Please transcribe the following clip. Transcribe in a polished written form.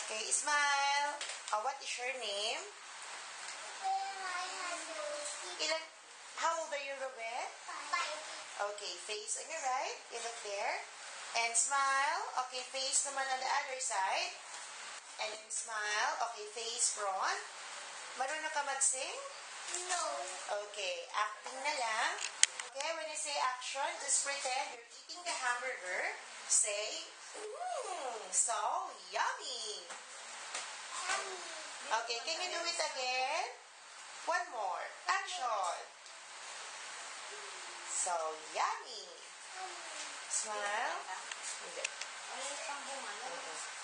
Okay, smile. What is your name? How old are you, Robert? 5. Okay, face on your right. You look there. And smile. Okay, face naman on the other side. And then smile. Okay, face front. Marunong ka mag-sing? No. Okay, acting na lang. Okay, when you say action, just pretend you're eating the hamburger. Say, so yummy. Okay, can you do it again? One more. Action. So yummy. Smile. Hindi.